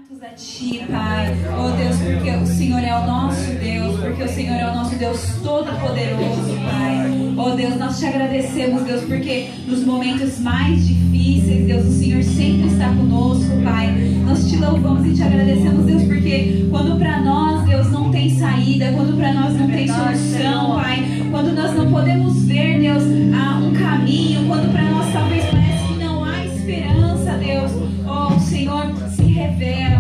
gratos a Ti, Pai. Oh Deus, porque o Senhor é o nosso Deus, porque o Senhor é o nosso Deus Todo-Poderoso, Pai. Oh Deus, nós Te agradecemos, Deus, porque nos momentos mais difíceis, Deus, o Senhor sempre está conosco, Pai. Nós Te louvamos e Te agradecemos, Deus, porque quando para nós, Deus, não tem saída, quando para nós não tem solução, Pai, quando nós não podemos ver, Deus, um caminho, quando para nós talvez parece que não há esperança, Deus, oh, o Senhor se revela.